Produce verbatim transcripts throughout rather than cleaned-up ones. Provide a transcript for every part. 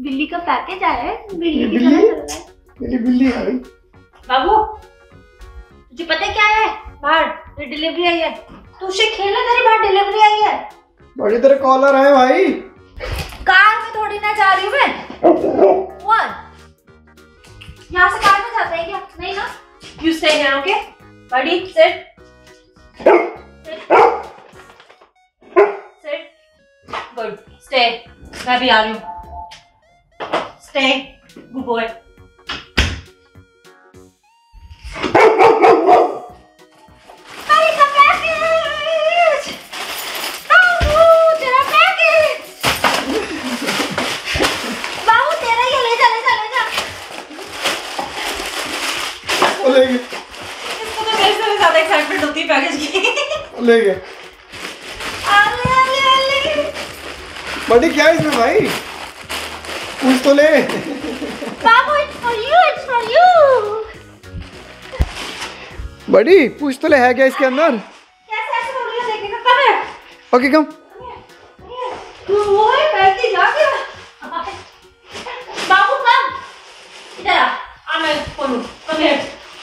बिल्ली का पैकेज आया है, बिल्ली की बिल्ली? तरह चल रहा है। मेरी बिल्ली है भाई। बाबू तुझे पता है क्या है बाहर? तेरी डिलीवरी आई है, तू उससे खेलना, तेरी बाहर डिलीवरी आई है। बड़ी तेरे कॉलर है भाई। कार में थोड़ी ना जा रही हूँ मैं। What? यहाँ से कार में जाते हैं क्या? नहीं ना? You stay here, okay? Buddy, sit. Sit. Sit. Good. Stay. मैं भी आ रही हूँ। Stay. Good boy. Buddy, the package. बाबू, तेरा package. बाबू तेरा ये ले जा, ले जा, ले जा। ले गए, इसको तो मेरे से भी ज्यादा एक्साइटमेंट होती है पैकेज की। ले गए। अले अले अले। बड़ी क्या है इसमें भाई? कुछ तो ले। बाबू it's for you, it's for you। बड़ी पूछ तो ले, है क्या इसके अंदर? कैसे ऐसे हो रही है देखने का? कम है। Okay come. तू वो है पैकेज आ गया। बाबू कम। इधर आ, आ मैं खोलूं। कम है।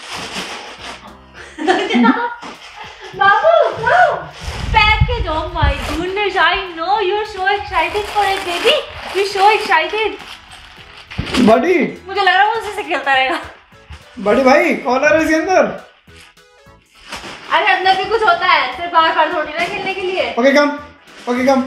बाबू come. Package, oh my goodness, I know you're so excited for it, baby. You're so excited. बड़ी मुझे लग रहा है वो उसी से खेलता रहेगा। बड़ी भाई कॉलर है इसके अंदर। अरे अंदर भी कुछ होता है, सिर्फ बाहर बाहर थोड़ी ना खेलने के लिए। Okay come, okay come.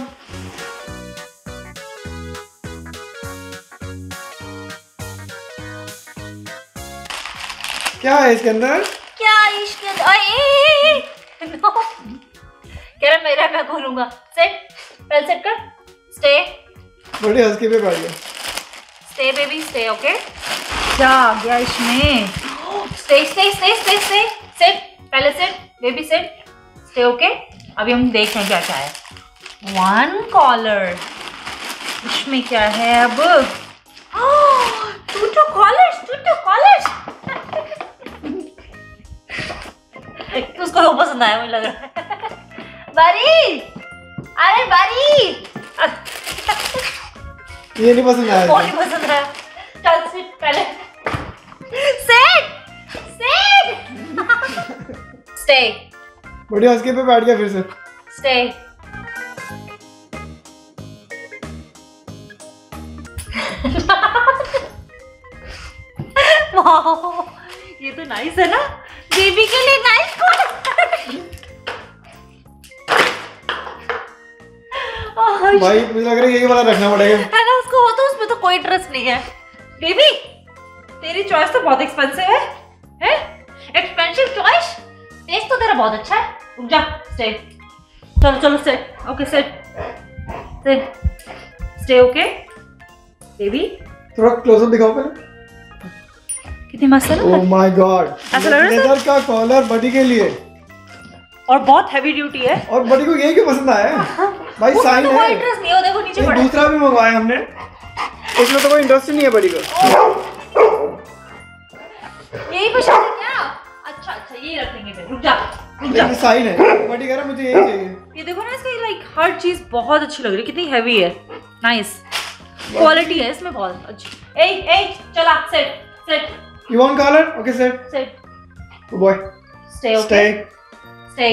क्या है इसके अंदर? क्या इश्क है? नो कह रहा मेरा मैं खोलूंगा। सेट, पहले सेट कर। स्टे। बड़ी हंस के पे बैठ गया। Stay baby, stay. ओके क्या आ गया इसमें? Stay stay stay stay stay. Set, पहले set baby, set. Stay. Okay अभी हम देखते हैं क्या क्या है। वन कॉलर, इसमें क्या है अब? Two two collars, two two collars. उसको वो पसंद आया मुझे लग रहा है। बारी, अरे बारी। ये नहीं पसंद आया? वो नहीं पसंद रहा। चल सिट पहले। Sit, sit. स्टे। बड़ी हंस के पे बैठ गया फिर से। स्टे। वाह ये तो नाइस है ना, बेबी के लिए नाइस कॉलर। भाई मुझे लग रहा है यही वाला रखना पड़ेगा। है ना, उसको हो तो उसमें तो कोई इंटरेस्ट नहीं है। बेबी तेरी चॉइस तो बहुत एक्सपेंसिव है, हैं? एक्सपेंसिव चॉइस, टेस्ट तो तेरा बहुत अच्छा है। रुक जा, स्टे। चलो चलो set. Okay set, set, stay. Okay baby थोड़ा क्लोजअप दिखाओ पहले। कितनी मस्त है ना। ओह माय गॉड, ऐसा लग रहा है लेदर का कॉलर बड़ी के लिए, और बहुत हैवी ड्यूटी है। और बड़ी को यही क्यों पसंद आया है? भाई साइन तो है। कोई इंटरेस्ट नहीं हो, देखो नीचे पड़ा है। दूसरा भी मंगवाया हमने, उसमें तो कोई इंटरेस्ट नहीं है बड़ी को। यही पसंद है क्या? अच्छा अच्छा यही रखेंगे फिर। रुक जा, रुक जा। ये साइन है, बड़ी कह रहा मुझे यही चाहिए। ये देखो ना, इसकी लाइक हर चीज बहुत अच्छी लग रही है, कितनी हैवी है। नाइस क्वालिटी है इसमें बहुत अच्छी। ए ए चला, set set. You want collar? Okay, set. Set. Good boy. Stay. Okay Stay. Stay.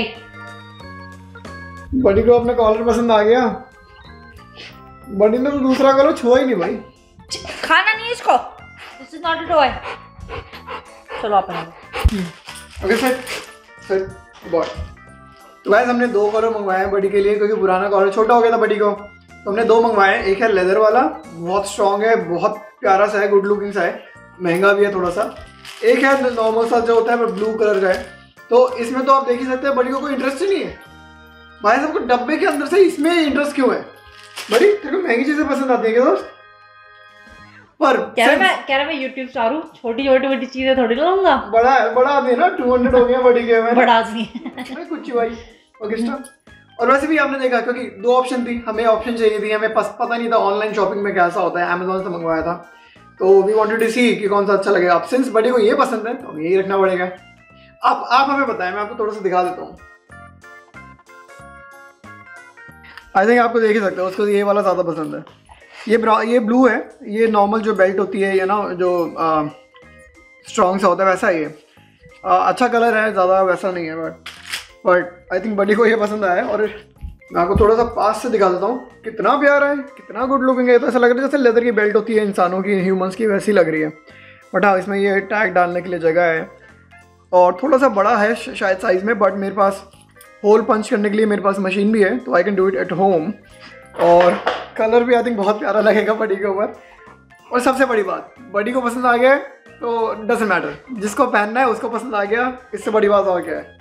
Buddy को अपना कॉलर पसंद आ गया। बड़ी ने तो दूसरा कलर छुआ ही नहीं भाई। खाना नहीं है इसको, this is not a toy. चलो आप ओके सेट सेट बॉय। तो गाइस हमने दो कलर मंगवाए हैं बड़ी के लिए, क्योंकि पुराना कलर छोटा हो गया था बड़ी को, तो हमने दो मंगवाए हैं। एक है लेदर वाला, बहुत स्ट्रॉन्ग है, बहुत प्यारा सा है, गुड लुकिंग सा है, महंगा भी है थोड़ा सा। एक है नॉर्मल सा जो होता है पर ब्लू कलर का है। तो इसमें तो आप देख ही सकते हैं बड़ी को कोई इंटरेस्ट ही नहीं है। भाई सबको डब्बे के अंदर से इसमें इंटरेस्ट क्यों है? बड़ी तेरे को महंगी चीजें पसंद आती है क्या दोस्त? पर कह रहा मैं कह रहा मैं यूट्यूब स्टार हूँ, छोटी छोटी बड़ी चीजें थोड़ी लाऊंगा। बड़ा है, बड़ा आदमी है ना, टू हंड्रेड हो गया बड़ी के में। बड़ा आदमी भाई कुछ भाई। Okay stop. और वैसे भी आपने देखा, क्योंकि दो ऑप्शन थी, हमें ऑप्शन चाहिए थी, हमें पता नहीं था ऑनलाइन शॉपिंग में कैसा होता है। अमेजोन से मंगवाया था, तो वी वांटेड टू सी कि कौन सा अच्छा लगेगा। अब सिंस बड़ी को ये पसंद है तो यही रखना पड़ेगा। आप आप हमें बताएं, मैं आपको थोड़ा सा दिखा देता हूँ। आई थिंक आपको देख ही सकते हो, उसको ये वाला ज़्यादा पसंद है। ये ब्रा ये ब्लू है, ये नॉर्मल जो बेल्ट होती है, ये ना जो स्ट्रॉन्ग सा होता है वैसा ही है। आ, अच्छा कलर है, ज़्यादा वैसा नहीं है, but but I think Buddy को ये पसंद आया है। और मैं आपको थोड़ा सा पास से दिखा देता हूँ, कितना प्यारा है, कितना गुड लुकिंग है। तो ऐसा लग रहा है जैसे लेदर की बेल्ट होती है इंसानों की, ह्यूमंस की, वैसी लग रही है। बट हाँ, इसमें ये टैग डालने के लिए जगह है और थोड़ा सा बड़ा है शायद साइज़ में, बट मेरे पास होल पंच करने के लिए मेरे पास मशीन भी है, तो I can do it at home. और कलर भी आई थिंक बहुत प्यारा लगेगा बडी के ऊपर। और सबसे बड़ी बात, बडी को पसंद आ गया तो डजेंट मैटर, जिसको पहनना है उसको पसंद आ गया, इससे बड़ी बात और क्या है।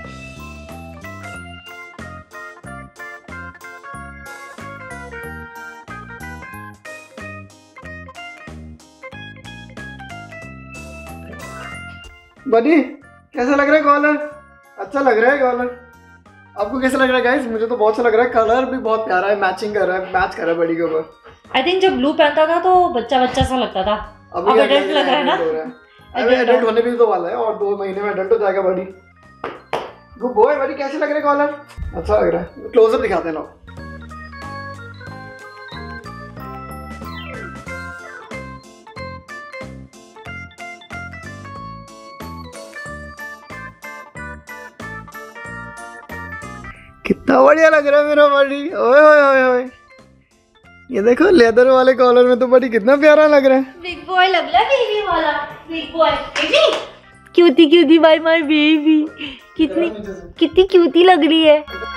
बडी कैसा लग रहा है कॉलर? अच्छा लग रहा है कॉलर? आपको कैसा लग रहा है गाइस? मुझे तो बहुत अच्छा लग रहा है, कलर भी बहुत प्यारा है, मैचिंग कर रहा है, मैच कर रहा है बडी के ऊपर। आई थिंक जब ब्लू पहनता था तो बच्चा बच्चा सा लगता था, अब एडल्ट लग रहा है ना। अबे एडल्ट होने भी तो वाला है और दो महीने में एडल्ट हो जाएगा बडी। Good boy. बडी कैसे लग रहा है कॉलर? अच्छा लग रहा है, क्लोजअप दिखाते हैं लोग। कितना बढ़िया लग रहा है मेरा बडी। ओए ओए ओए ओए, ये देखो लेदर वाले कॉलर में तो बडी कितना प्यारा लग रहा है। बिग बॉय लग रहा है, बेबी वाला big boy. Baby cutie cutie bye my baby, कितनी कितनी क्यूटी लग रही है।